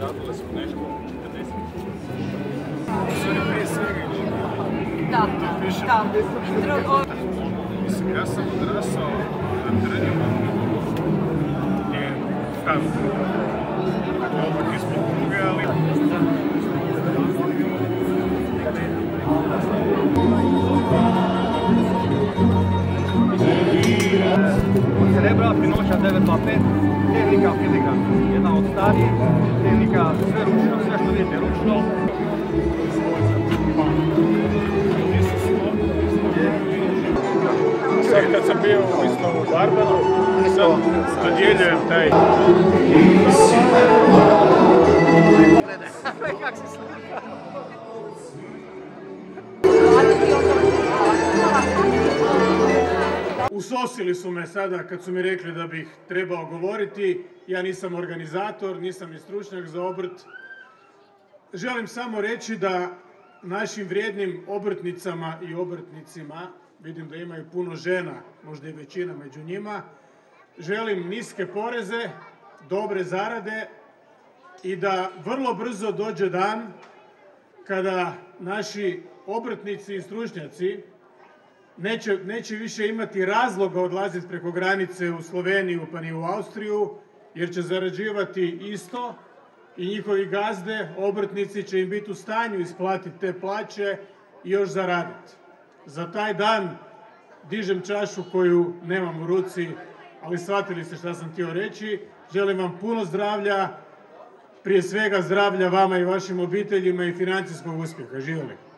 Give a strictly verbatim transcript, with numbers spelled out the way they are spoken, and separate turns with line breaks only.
Zadali smo nešto četrdeset. Sve prije svega ljudi.
Da, da.
Mislim, ja sam odrasao na terenu gdje je stav odmah ispod pruge, ali...
Srebra, Pinoća devet dva pet, tehnika filigrana. Jedna od starijih, tehnika sve ručno, sve što vidite ručno.
Sad kad sam bio isto u Barbanu, sad dodjeljujem taj... Usosili su me sada kad su mi rekli da bih trebao govoriti. Ja nisam organizator, nisam ni stručnjak za obrt. Želim samo reći da našim vrijednim obrtnicama i obrtnicima, vidim da imaju puno žena, možda i većina među njima, želim niske poreze, dobre zarade i da vrlo brzo dođe dan kada naši obrtnici i stručnjaci Neće, neće više imati razloga odlaziti preko granice u Sloveniju pa ni u Austriju, jer će zarađivati isto i njihovi gazde, obrtnici će im biti u stanju isplatiti te plaće i još zaraditi. Za taj dan dižem čašu koju nemam u ruci, ali shvatili ste šta sam htio reći. Želim vam puno zdravlja, prije svega zdravlja vama i vašim obiteljima i financijskog uspjeha. Živjeli!